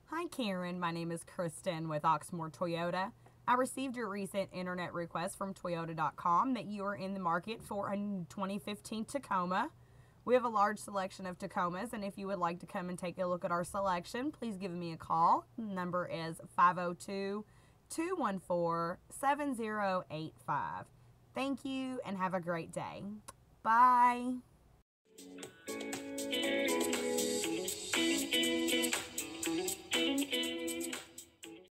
Hi Karen, my name is Kristen with Oxmoor Toyota. I received your recent internet request from Toyota.com that you are in the market for a 2015 Tacoma. We have a large selection of Tacomas, and if you would like to come and take a look at our selection, please give me a call. The number is 502-214-7085. Thank you and have a great day. Bye.